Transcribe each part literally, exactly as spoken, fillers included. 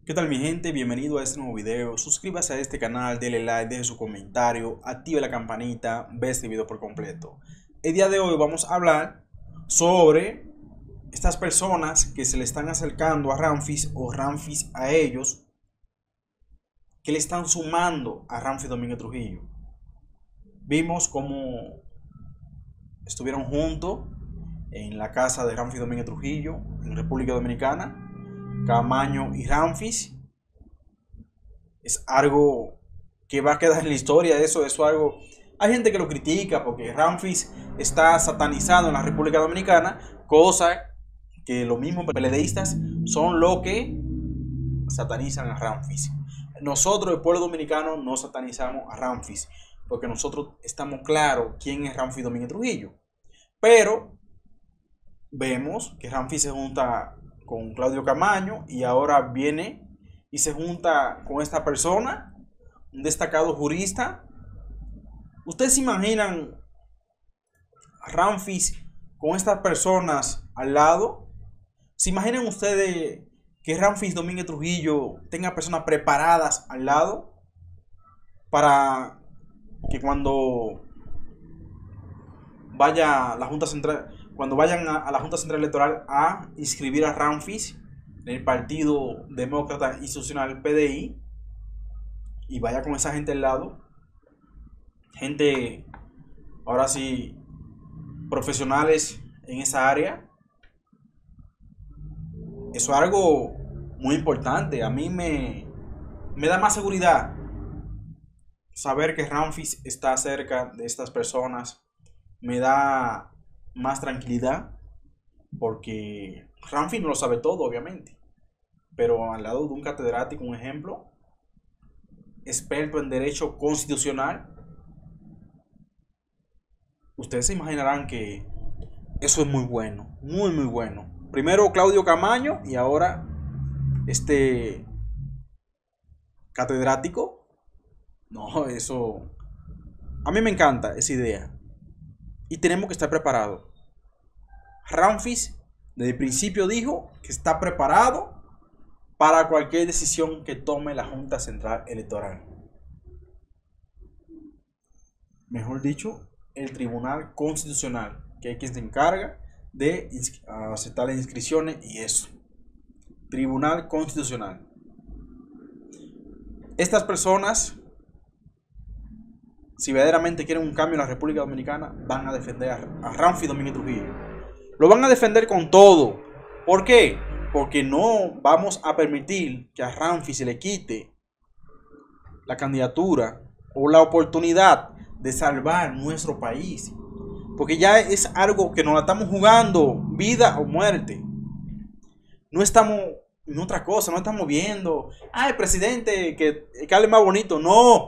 ¿Qué tal mi gente? Bienvenido a este nuevo video. Suscríbase a este canal, denle like, deje su comentario, active la campanita, ve este video por completo. El día de hoy vamos a hablar sobre estas personas que se le están acercando a Ramfis o Ramfis a ellos, que le están sumando a Ramfis Domínguez Trujillo. Vimos cómo estuvieron juntos en la casa de Ramfis Domínguez Trujillo en República Dominicana. Camaño y Ramfis es algo que va a quedar en la historia. Eso, eso algo. Hay gente que lo critica porque Ramfis está satanizado en la República Dominicana, cosa que los mismos peledeístas son los que satanizan a Ramfis. Nosotros, el pueblo dominicano, no satanizamos a Ramfis porque nosotros estamos claros quién es Ramfis Domínguez Trujillo. Pero vemos que Ramfis se junta con Claudio Camaño y ahora viene y se junta con esta persona, un destacado jurista. ¿Ustedes se imaginan a Ramfis con estas personas al lado? ¿Se imaginan ustedes que Ramfis Domínguez Trujillo tenga personas preparadas al lado para que cuando vaya la Junta Central, cuando vayan a, a la Junta Central Electoral a inscribir a Ramfis en el Partido Demócrata Institucional P D I, y vaya con esa gente al lado, gente ahora sí profesionales en esa área? Eso es algo muy importante. A mí me, me da más seguridad saber que Ramfis está cerca de estas personas. Me da más tranquilidad porque Ramfis no lo sabe todo, obviamente, pero al lado de un catedrático, un ejemplo, experto en derecho constitucional, ustedes se imaginarán que eso es muy bueno, muy muy bueno. Primero Claudio Camaño y ahora este catedrático. No, eso a mí me encanta esa idea. Y tenemos que estar preparados. Ramfis desde el principio dijo que está preparado para cualquier decisión que tome la Junta Central Electoral. Mejor dicho, el Tribunal Constitucional, que es quien se encarga de aceptar las inscripciones y eso. Tribunal Constitucional. Estas personas, si verdaderamente quieren un cambio en la República Dominicana, van a defender a Ramfis Domínguez Trujillo. Lo van a defender con todo. ¿Por qué? Porque no vamos a permitir que a Ramfis se le quite la candidatura o la oportunidad de salvar nuestro país. Porque ya es algo que nos la estamos jugando, vida o muerte. No estamos en otra cosa, no estamos viendo, ah, el presidente que, que hable más bonito. No.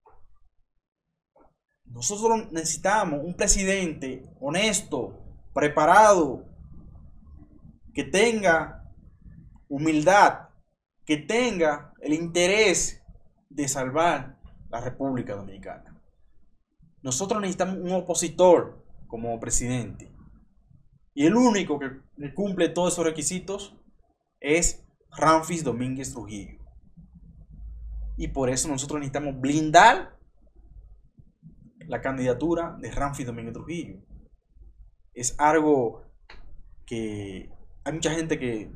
Nosotros necesitamos un presidente honesto, preparado, que tenga humildad, que tenga el interés de salvar la República Dominicana. Nosotros necesitamos un opositor como presidente. Y el único que cumple todos esos requisitos es Ramfis Domínguez Trujillo. Y por eso nosotros necesitamos blindar la candidatura de Ramfis Domínguez Trujillo. Es algo que hay mucha gente que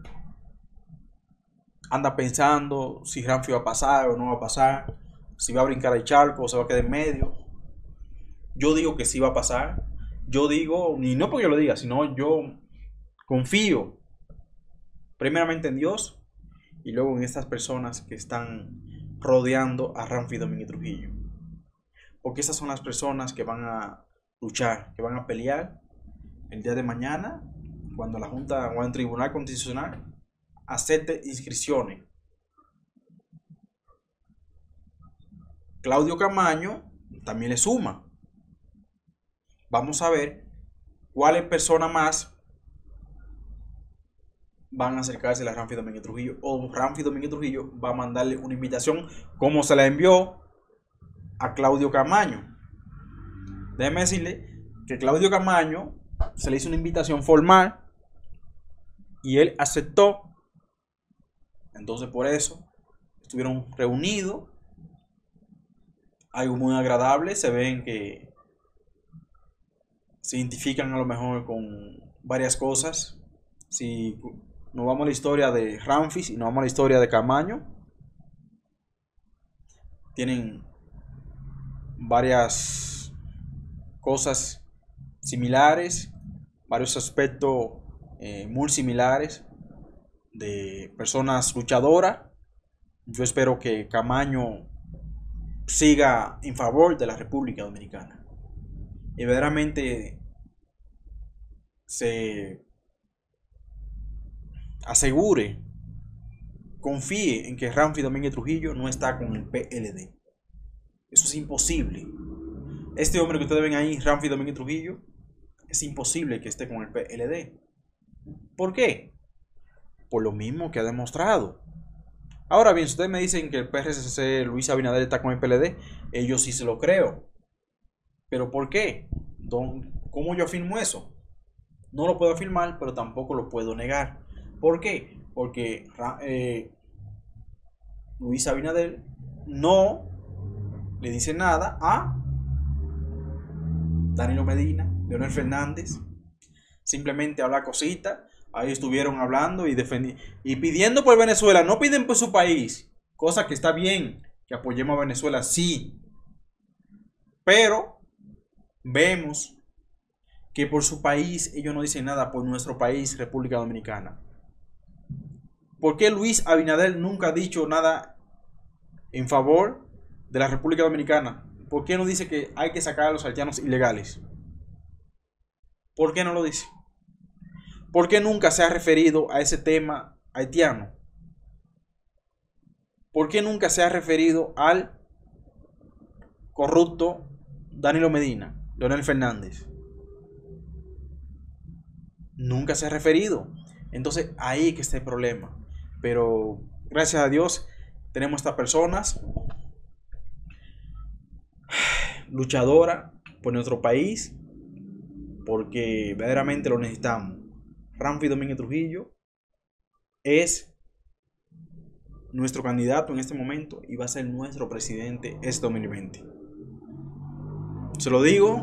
anda pensando si Ramfis va a pasar o no va a pasar, si va a brincar el charco o se va a quedar en medio. Yo digo que sí va a pasar. Yo digo, y no porque yo lo diga, sino yo confío primeramente en Dios y luego en estas personas que están rodeando a Ramfis Domínguez Trujillo. Porque esas son las personas que van a luchar, que van a pelear el día de mañana, cuando la Junta o el Tribunal Constitucional acepte inscripciones. Claudio Camaño también le suma. Vamos a ver cuáles personas más van a acercarse a Ramfis Domínguez Trujillo, o Ramfis Domínguez Trujillo va a mandarle una invitación como se la envió a Claudio Camaño. Déjeme decirle que Claudio Camaño se le hizo una invitación formal y él aceptó Entonces por eso estuvieron reunidos, algo muy agradable, se ven que se identifican a lo mejor con varias cosas. Si nos vamos a la historia de Ramfis y nos vamos a la historia de Camaño, tienen varias cosas similares, varios aspectos eh, muy similares de personas luchadoras. Yo espero que Camaño siga en favor de la República Dominicana y verdaderamente se asegure, confíe en que Ramfis Domínguez Trujillo no está con el P L D. Eso es imposible. Este hombre que ustedes ven ahí, Ramfis Domínguez Trujillo, es imposible que esté con el P L D. ¿Por qué? Por lo mismo que ha demostrado. Ahora bien, si ustedes me dicen que el P R C C, Luis Abinader, está con el P L D, yo sí se lo creo. ¿Pero por qué? ¿Cómo yo afirmo eso? No lo puedo afirmar, pero tampoco lo puedo negar. ¿Por qué? Porque eh, Luis Abinader no le dice nada a Danilo Medina, Leonel Fernández. Simplemente habla cositas. Ahí estuvieron hablando y defendiendo y pidiendo por Venezuela. No piden por su país, cosa que está bien, que apoyemos a Venezuela, sí. Pero vemos que por su país ellos no dicen nada por nuestro país, República Dominicana. ¿Por qué Luis Abinader nunca ha dicho nada en favor de la República Dominicana? ¿Por qué no dice que hay que sacar a los haitianos ilegales? ¿Por qué no lo dice? ¿Por qué nunca se ha referido a ese tema haitiano? ¿Por qué nunca se ha referido al corrupto Danilo Medina, Leonel Fernández? Nunca se ha referido. Entonces ahí que está el problema. Pero gracias a Dios tenemos estas personas luchadoras por nuestro país, porque verdaderamente lo necesitamos. Ramfis Domínguez Trujillo es nuestro candidato en este momento y va a ser nuestro presidente este dos mil veinte. Se lo digo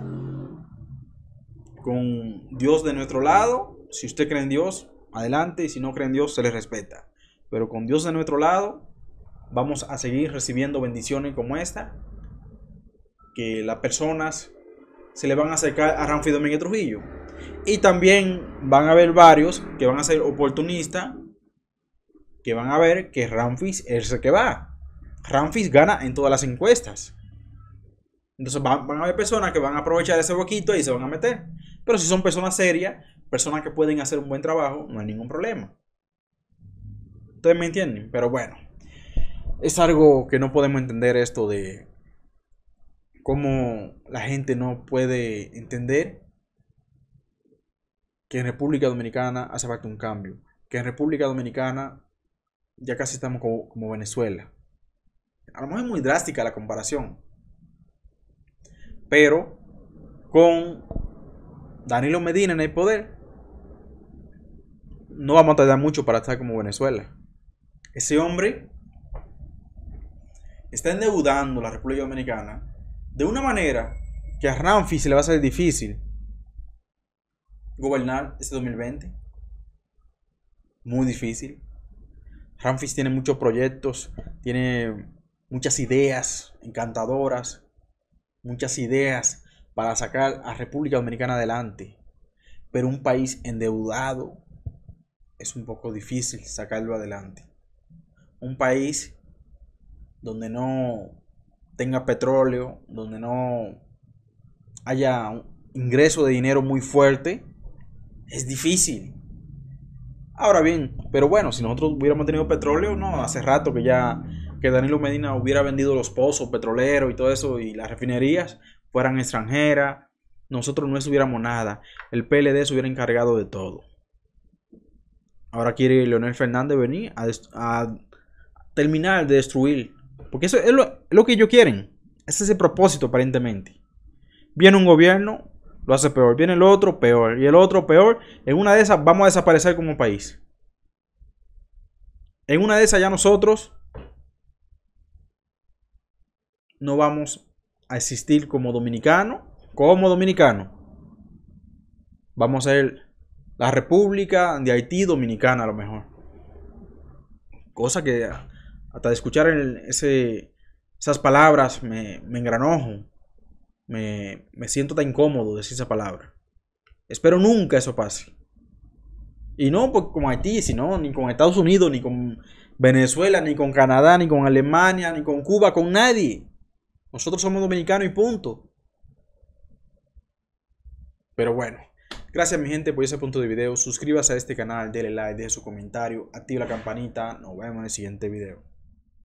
con Dios de nuestro lado. Si usted cree en Dios, adelante, y si no cree en Dios, se le respeta. Pero con Dios de nuestro lado, vamos a seguir recibiendo bendiciones como esta, que las personas se le van a acercar a Ramfis Domínguez Trujillo. Y también van a haber varios que van a ser oportunistas, que van a ver que Ramfis es el que va. Ramfis gana en todas las encuestas. Entonces van, van a haber personas que van a aprovechar ese boquito y se van a meter. Pero si son personas serias, personas que pueden hacer un buen trabajo, no hay ningún problema. ¿Ustedes me entienden? Pero bueno, es algo que no podemos entender, esto de cómo la gente no puede entender que en República Dominicana hace falta un cambio. Que en República Dominicana ya casi estamos como, como Venezuela. A lo mejor es muy drástica la comparación, pero con Danilo Medina en el poder no vamos a tardar mucho para estar como Venezuela. Ese hombre está endeudando la República Dominicana de una manera que a Ramfis se le va a hacer difícil gobernar este dos mil veinte. Muy difícil. Ramfis tiene muchos proyectos, tiene muchas ideas encantadoras, muchas ideas para sacar a República Dominicana adelante. Pero un país endeudado es un poco difícil sacarlo adelante. Un país donde no tenga petróleo, donde no haya un ingreso de dinero muy fuerte, es difícil. Ahora bien, pero bueno, si nosotros hubiéramos tenido petróleo, no, hace rato que ya que Danilo Medina hubiera vendido los pozos petroleros y todo eso, y las refinerías fueran extranjeras, nosotros no estuviéramos nada. El P L D se hubiera encargado de todo. Ahora quiere Leonel Fernández venir a, a terminar de destruir, porque eso es lo, es lo que ellos quieren. Ese es el propósito aparentemente. Viene un gobierno, lo hace peor. Viene el otro, peor. Y el otro, peor. En una de esas vamos a desaparecer como país. En una de esas ya nosotros no vamos a existir como dominicanos, como dominicanos. Vamos a ser la República de Haití Dominicana a lo mejor. Cosa que hasta de escuchar el, ese, esas palabras me, me engranojo. Me, me siento tan incómodo decir esa palabra. Espero nunca eso pase. Y no con Haití, sino ni con Estados Unidos, ni con Venezuela, ni con Canadá, ni con Alemania, ni con Cuba, con nadie. Nosotros somos dominicanos y punto. Pero bueno, gracias mi gente por ese punto de video. Suscríbase a este canal, denle like, deje su comentario, active la campanita. Nos vemos en el siguiente video.